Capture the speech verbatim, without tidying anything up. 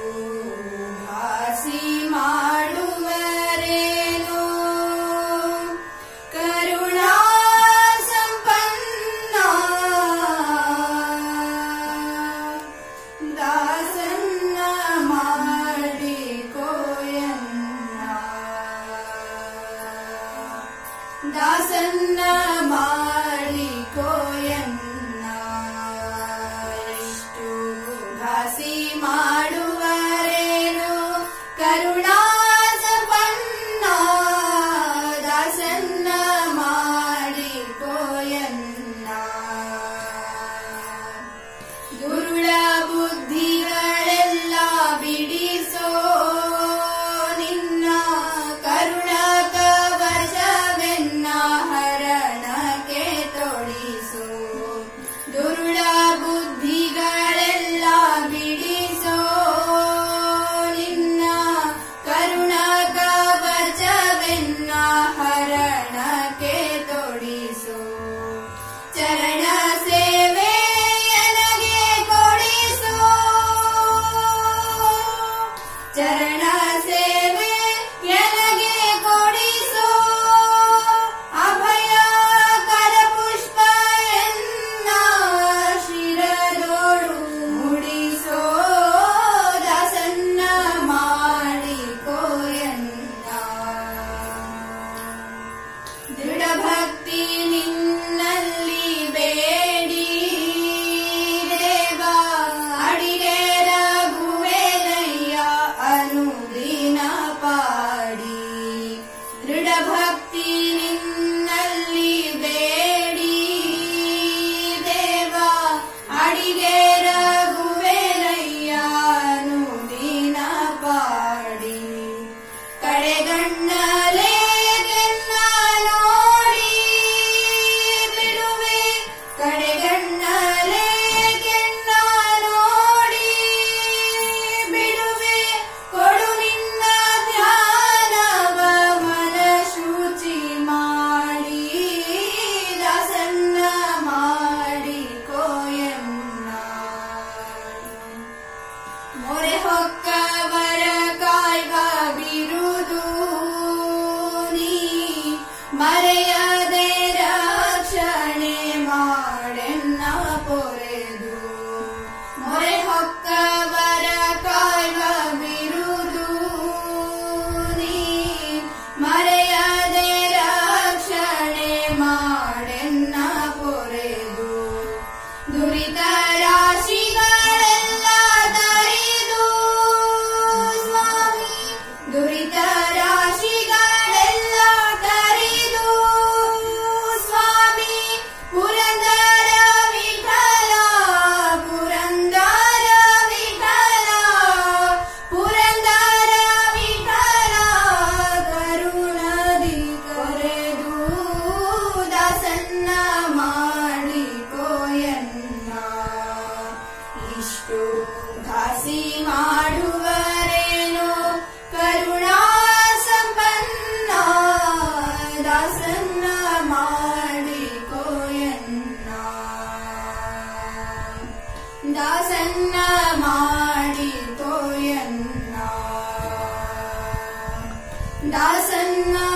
ಭಾಸಿ ಮಾಡುವರೇನೋ ಕರುಣಾ ಸಂಪನ್ನ ದಾಸನ್ನ ಮಾಡಿಕೋಯನ್ನ ದಾಸನ್ನ ಮಾಡಿಕೋಯನ್ನ ಎಷ್ಟು ಭಾಸಿ ಮಾಡುವರೇನೋ ಕರುಣಾ ಸಂಪನ್ನ ದಾಸನ್ನ ಮಾಡಿಕೋಯನ್ನ ದುರುಳ ಬುದ್ಧಿಗಳೆಲ್ಲ ಬಿಡಿಸೋ ನಿನ್ನ ಕರುಣ ಕವಚವೆನ್ನ ಹರಣಕ್ಕೆ ತೊಡಿಸೋ ದುರುಳ ಬುದ್ಧಿಗಳೆಲ್ಲ ಬಿಡಿಸೋ ನಿನ್ನ ಕರುಣ ಕವಚವೆನ್ನ ಹರಣಕ್ಕೆ ತೊಡಿಸೋ ಚರಣ ಸೇವೆ ನನಗೆ ಕೊಡಿಸೋ ಚರಣ ಸೇವೆ ನನಗೆ ಕೊಡಿಸೋ ಅಭಯ ಕರಪುಷ್ಪ ಎನ್ನ ಶಿರದೋಡು ಮುಡಿಸೋ ದಾಸನ್ನ ಮಾಡಿಕೋಯನ್ನ ದೃಢ ಭಕ್ತಿ ನಿನ್ನಲ್ಲಿ ಬೇಡಿ ದೇವ ಅಡಿಗೆ ರಘುವೇಲಯ್ಯ ಅನುದಿನ ಪಾಡಿ ದೃಢ ಭಕ್ತಿ ನಿನ್ನಲ್ಲಿ ಬೇಡಿ ದೇವ ಅಡಿಗೆ ರಘುವೇಲಯ್ಯ ಅನುದಿನ ಪಾಡಿ ಕಡೆಗಣ್ಣಲೇ ಕೆನ್ನ ನೋಡಿ ಬಿಡುವೆ ಕಡೆಗಣ್ಣಲೇ ಕೆನ್ನ ನೋಡಿ ಬಿಡುವೆ ಕೊಡು ನಿನ್ನ ಧ್ಯಾನವ ಮನ ಶುಚಿ ಮಾಡಿ ದಾಸನ್ನ ಮಾಡಿಕೋಯನ್ನ ಮೊರೆ ಹೊಕ್ಕವರ ಕಾಯ್ವ ಬಿರುದು ನೀ ಮರೆಯದೆ ರಕ್ಷಣೆ ಮಾಡೆನ್ನ ಪೊರೆದು ಮೊರೆ ಹೊಕ್ಕವರ ಕಾಯ್ವ ಬಿರುದು ನೀ ಮರೆಯದೆ ರಕ್ಷಣೆ ಮಾಡೆನ್ನ ಪೊರೆದು ದುರಿತ ರಾಶಿಗಳೆಲ್ಲ ತರಿದು ಸ್ವಾಮಿ ದುರಿತ ರಾಶಿಗಳೆಲ್ಲ ತರಿದು ಸ್ವಾಮಿ ಪುರಂದರ ವಿಠಲ ಪುರಂದರ ವಿಠಲ ಪುರಂದರ ವಿಠಲ ಕರುಣದಿ ಕೊರೆದು ದಾಸನ್ನ ಮಾಡಿಕೋಯನ್ನ ಇಷ್ಟು ಭಾಸಿ ಮಾಡುವರೇನೋ ಕರುಣಾ ಸಂಪನ್ನ ದಾಸನ್ನ ಮಾಡಿಕೋಯನ್ನ ದಾಸನ್ನ ಮಾಡಿಕೋಯನ್ನ ದಾಸನ್ನ